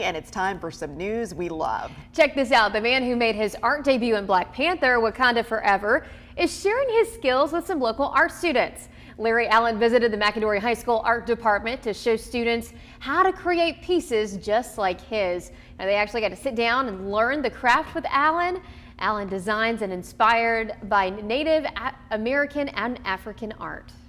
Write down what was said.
And it's time for some news we love. Check this out. The man who made his art debut in Black Panther, Wakanda Forever, is sharing his skills with some local art students. Larry Allen visited the Mcadory High School art department to show students how to create pieces just like his. Now, they actually got to sit down and learn the craft with Allen. Allen designs and inspired by Native American and African art.